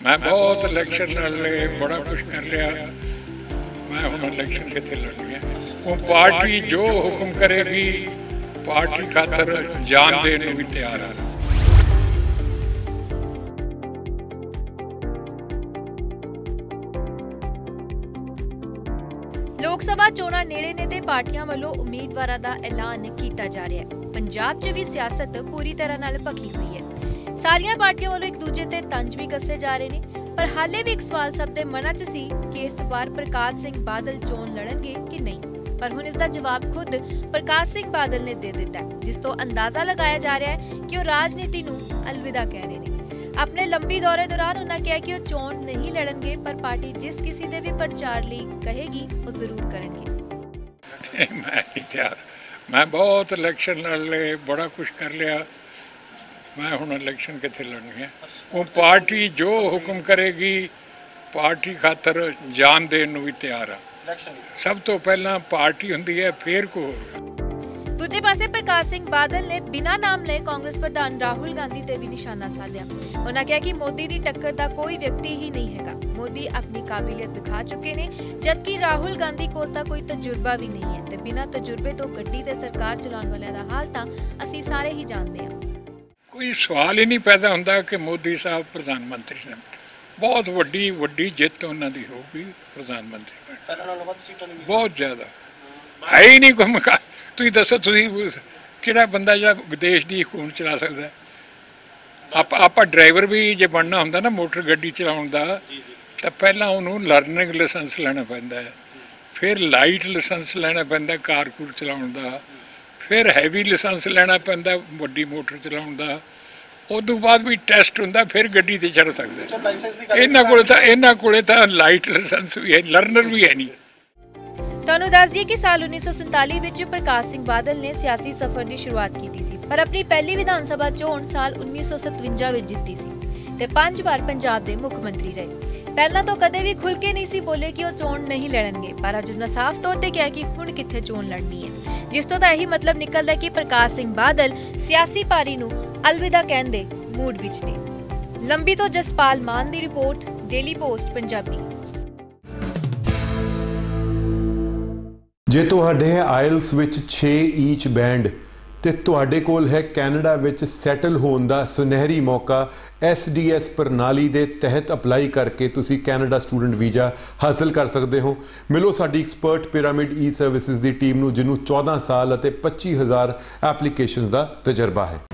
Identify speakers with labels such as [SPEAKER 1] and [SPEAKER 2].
[SPEAKER 1] मैं बहुत इलेक्शन लड़ने बड़ा कुछ कर लिया। मैं हम इलेक्शन कितने लड़नी है। वो पार्टी जो हुक्म करेगी पार्टी खातर जान देने भी तैयार है।
[SPEAKER 2] लोक सभा चोणां नेड़े ने ते पार्टियां वालों उम्मीदवारां दा ऐलान कीता जा रहा है। पंजाब च भी सियासत पूरी तरह नाल भखी हुई है। सारियां पार्टियां वालों एक दूजे ते तंज भी कसे जा रहे ने, पर हाले भी एक सवाल सब दे मना च सी कि इस बार प्रकाश सिंह बादल चोण लड़नगे कि नहीं। पर हुण इसका जवाब खुद प्रकाश सिंह बादल ने दे दिता है, जिस तो अंदाजा लगाया जा रहा है कि वो राजनीति नूं अलविदा कह रहे ने। अपने लंबी दौरे दौरान उन्होंने कहा कि वो चोण नहीं लड़नगे, पर पार्टी जिस किसी दे भी प्रचार लई कहेगी वो जरूर करनगे।
[SPEAKER 1] मैं बहुत इलेक्शन लड़ने बड़ा कुछ कर लिया। मैं हुण इलेक्शन कितने लड़नी है। वो पार्टी जो हुक्म करेगी पार्टी खातर जान देने भी तैयार है। सब तो पहला पार्टी हुंदी है, फिर कोई होर।
[SPEAKER 2] दूजे पासे प्रकाश सिंह बादल ने बिना नाम ले कांग्रेस प्रधान राहुल गांधी ते भी निशाना साधिया। उन्होंने कहा कि मोदी दी टक्कर दा कोई व्यक्ति ही नहीं हैगा। मोदी अपनी काबिलियत दिखा चुके ने, जबकि राहुल गांधी कोल तां कोई तजुर्बा भी नहीं है ते बिना तजुर्बे तो गड्डी ते सरकार चलाउण वालियां दा हाल तां असीं सारे ही जानदे हां।
[SPEAKER 1] कोई सवाल ही नहीं पैदा होंदा कि मोदी साहब प्रधानमंत्री ने बहुत वड्डी जित उन्होंने होगी। प्रधानमंत्री बहुत ज़्यादा है ही नहीं कोई। तुसीं दसो किहड़ा बंदा जो देश की खून चला सकता है। आप ड्राइवर भी जे बनना होंदा ना मोटर गड्डी चलाउण दा, तो पहला उन्होंने लर्निंग लाइसेंस लेना पैंदा है, फिर लाइट लाइसेंस लेना पैंदा कार चलाउण दा, फिर हैवी लाइसेंस लेना पैंदा वड्डी मोटर चलाउण दा, उदों बाद भी टेस्ट हुंदा, फिर गड्डी ते चढ़ सकदे। इन्हां कोले तां लाइट लाइसेंस भी है, लर्नर भी है नहीं।
[SPEAKER 2] ਤੁਹਾਨੂੰ ਦੱਸ ਦਈਏ ਕਿ ਸਾਲ 1947 ਵਿੱਚ ਪ੍ਰਕਾਸ਼ ਸਿੰਘ ਬਾਦਲ ਨੇ ਸਿਆਸੀ ਸਫ਼ਰ ਦੀ ਸ਼ੁਰੂਆਤ ਕੀਤੀ ਸੀ, ਪਰ ਆਪਣੀ ਪਹਿਲੀ ਵਿਧਾਨ ਸਭਾ ਚੋਣ ਸਾਲ 1957 ਵਿੱਚ ਜਿੱਤੀ ਸੀ ਤੇ 5 ਵਾਰ ਪੰਜਾਬ ਦੇ ਮੁੱਖ ਮੰਤਰੀ ਰਹੇ। ਪਹਿਲਾਂ ਤੋਂ ਕਦੇ ਵੀ ਖੁੱਲ੍ਹ ਕੇ ਨਹੀਂ ਸੀ ਬੋਲੇ ਕਿ ਉਹ ਚੋਣ ਨਹੀਂ ਲੜਨਗੇ, ਪਰ ਅੱਜ ਉਹਨਾਂ ਸਾਫ਼ ਤੌਰ ਤੇ ਕਿਹਾ ਕਿ ਹੁਣ ਕਿੱਥੇ ਚੋਣ ਲੜਨੀ ਹੈ, ਜਿਸ ਤੋਂ ਤਾਂ ਇਹੀ ਮਤਲਬ ਨਿਕਲਦਾ ਕਿ ਪ੍ਰਕਾਸ਼ ਸਿੰਘ ਬਾਦਲ ਸਿਆਸੀ ਪਾਰੀ ਨੂੰ ਅਲਵਿਦਾ ਕਹਿਣ ਦੇ ਮੂਡ ਵਿੱਚ ਨੇ। ਲੰਬੀ ਤੋਂ ਜਸਪਾਲ ਮਾਨ ਦੀ ਰਿਪੋਰਟ, ਡੇਲੀ ਪੋਸਟ ਪੰਜਾਬੀ।
[SPEAKER 3] ਜੇ ਤੁਹਾਡੇ ਹੈ ਆਇਲਸ ਵਿੱਚ 6 ਈਚ ਬੈਂਡ ਤੇ ਤੁਹਾਡੇ ਕੋਲ ਹੈ ਕੈਨੇਡਾ ਵਿੱਚ ਸੈਟਲ ਹੋਣ ਦਾ ਸੁਨਹਿਰੀ ਮੌਕਾ, SDS ਪ੍ਰਣਾਲੀ ਦੇ ਤਹਿਤ ਅਪਲਾਈ ਕਰਕੇ ਤੁਸੀਂ ਕੈਨੇਡਾ ਸਟੂਡੈਂਟ ਵੀਜ਼ਾ ਹਾਸਲ ਕਰ ਸਕਦੇ ਹੋ। ਮਿਲੋ ਸਾਡੀ ਐਕਸਪਰਟ ਪਿਰਾਮਿਡ ਈ ਸਰਵਿਸਿਜ਼ ਦੀ ਟੀਮ ਨੂੰ, ਜਿਹਨੂੰ 14 ਸਾਲ ਅਤੇ 25,000 ਐਪਲੀਕੇਸ਼ਨਸ ਦਾ ਤਜਰਬਾ ਹੈ।